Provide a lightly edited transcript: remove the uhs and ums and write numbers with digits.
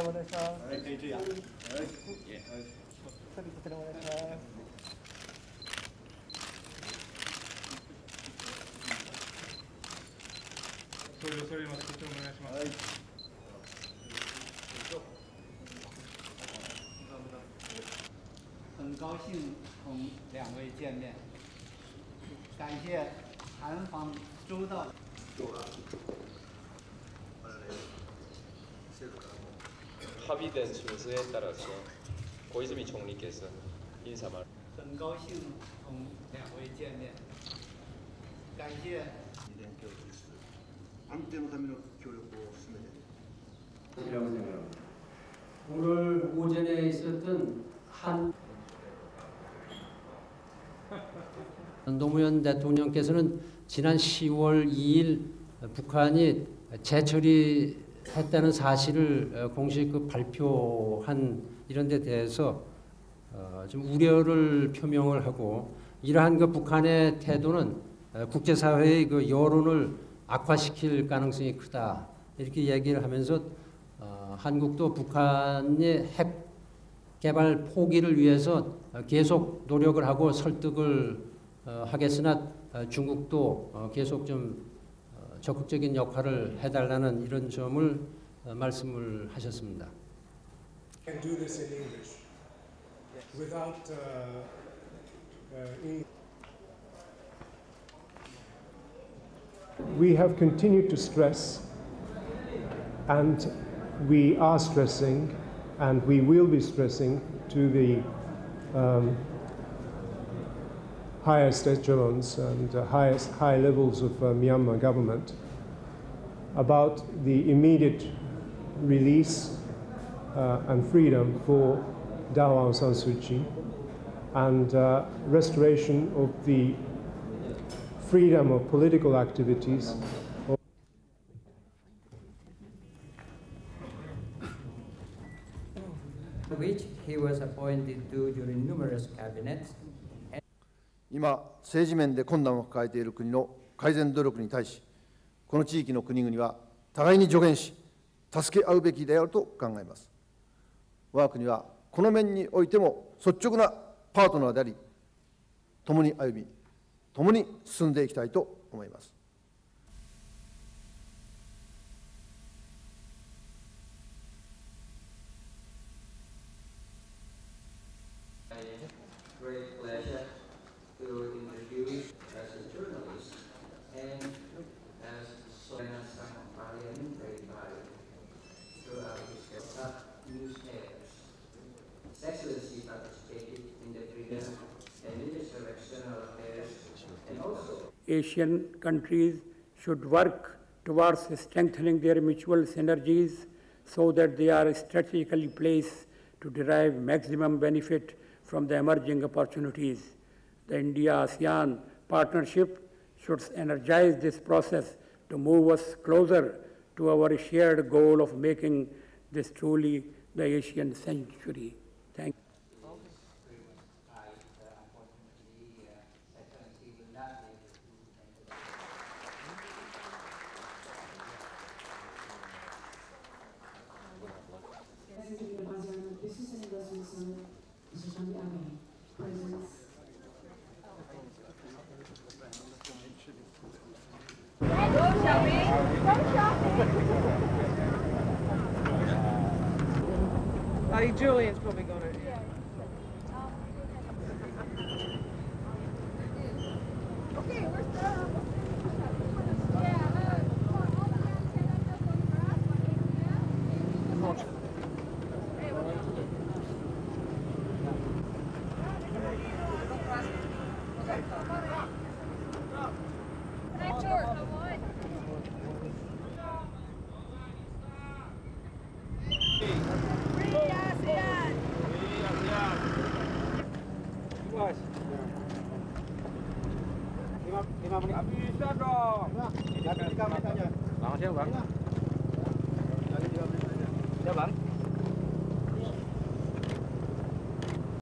お願いします。 はい、検知や。はい。 サビこちらお願いします。 総理恐れます。こちらお願いします。 はい。 很高兴同两位见面，感谢韩方周到。 합의된 순서에 따라서 고이즈미 총리께서 인사말. 很高兴同两位见面，感谢。 安定のための協力を進めて。 이라고 생각합니다. 오늘 오전에 있었던 노무현 대통령께서는 지난 10월 2일 북한이 재처리했다는 사실을 공식 발표한 이런 데 대해서 좀 우려를 표명을 하고 이러한 북한의 태도는 국제사회의 여론을 악화시킬 가능성이 크다 이렇게 얘기를 하면서 한국도 북한의 핵 개발 포기를 위해서 계속 노력을 하고 설득을 하겠으나 중국도 계속 좀 적극적인 역할을 해달라는 이런 점을 말씀을 하셨습니다. Can do this in English without English. We have continued to stress, and we are stressing, and we will be stressing to the highest echelons and high levels of Myanmar government about the immediate release and freedom for Daw Aung San Suu Kyi and restoration of the freedom of political activities. Which he was appointed to during numerous cabinets. 今、政治面で困難を抱えている国の改善努力に対し、この地域の国々は互いに助言し、助け合うべきであると考えます。我が国はこの面においても率直なパートナーであり、共に歩み、共に進んでいきたいと思います。 Excellency participated in the Freedom and Minister of External Affairs and also Asian countries should work towards strengthening their mutual synergies so that they are strategically placed to derive maximum benefit from the emerging opportunities. The India-ASEAN partnership should energize this process to move us closer to our shared goal of making this truly the Asian century. Thank you. Julian's probably got it. Okay, we're starting. Bisa dong. Bang, siapa bang? Ya bang.